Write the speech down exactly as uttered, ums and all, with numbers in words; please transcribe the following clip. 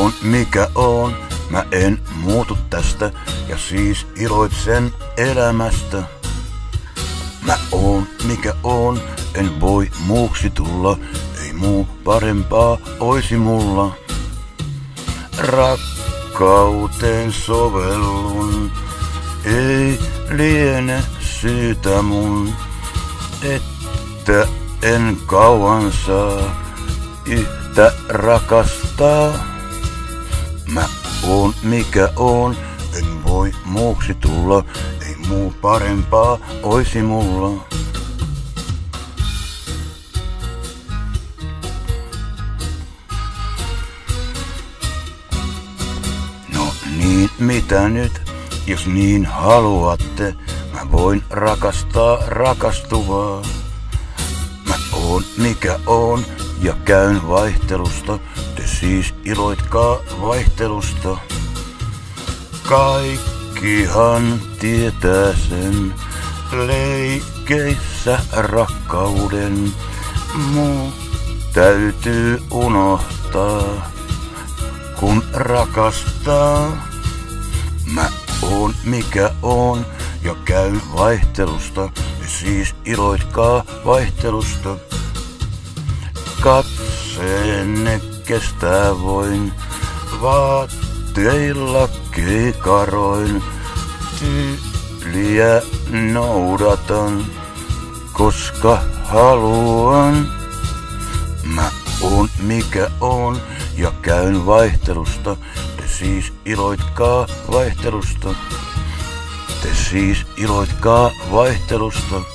oon mikä oon, mä en muutu tästä ja siis iloitsen elämästä. Mä oon mikä oon, en voi muuksi tulla, ei muu parempaa oisi mulla. Rakkauteen sovellun, ei liene syytä mun, että en kauan saa yhtä rakastaa. Mä oon mikä oon, en voi muuksi tulla, ei muu parempaa oisi mulla. No niin, mitä nyt, jos niin haluatte, mä voin rakastaa rakastuvaa. Mä oon mikä oon ja käyn vaihtelusta, te siis iloitkaa vaihtelusta. Kaikkihan tietää sen, leikeissä rakkauden muu täytyy unohtaa, kun rakastaa. Mä oon mikä oon ja käyn vaihtelusta, te siis iloitkaa vaihtelusta. Katseenne kestää voin, vaatteilla kikaroin, tyyliä noudatan, koska haluan. Mä oon mikä oon ja käyn vaihtelusta, te siis iloitkaa vaihtelusta. Te siis iloitkaa vaihtelusta.